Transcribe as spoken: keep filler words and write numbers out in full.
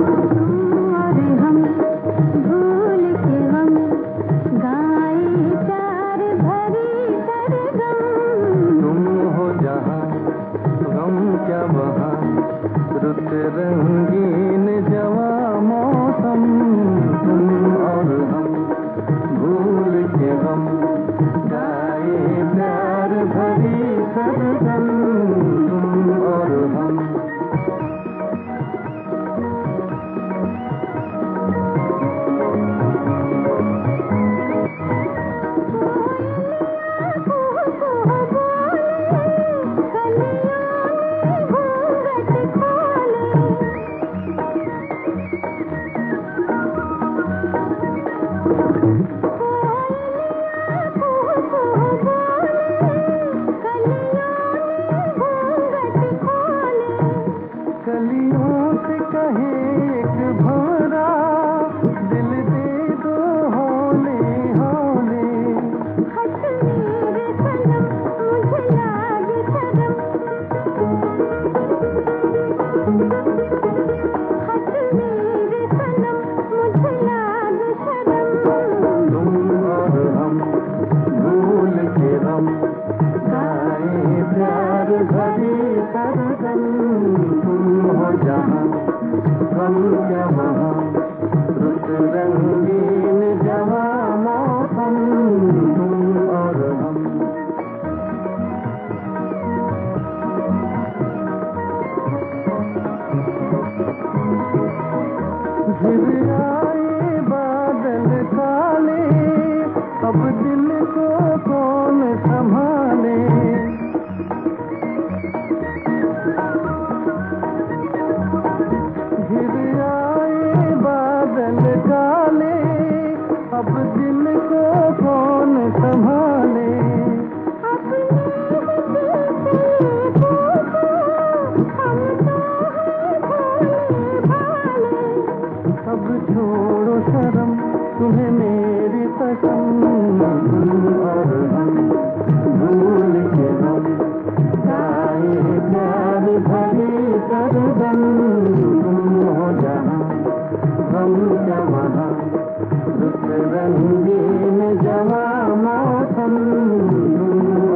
रंगीन जवा मौसम, तुम और हम भूल के हम गाए प्यार भरी सरगम, तुम और हम। कलियों से कहे एक भंवरा, दिल दे दो हौले हौले। हट मेरे सनम मुझे लागे शर्म, हट मेरे सनम मुझे लागे शर्म। तुम और हम भूल के हम गाए प्यार भरी सरगम, जहाँ हम क्या वहाँ रुत रंगीन जवा मौसम, तुम और हम। घिर आए बादल काले, अब दिल को कौन संभाले। घिर आए बादल काले, अब दिल को कौन संभाले। अपने दिल से पूछो, हम तो हैं भोले भाले। अब छोड़ो शर्म तुम्हें मेरी कसम, तुम और हम भूल के हम गाए प्यार भरी सरगम, तुम हो जहाँ हम क्या वहाँ रुत रंगीन जवा मौसम, तुम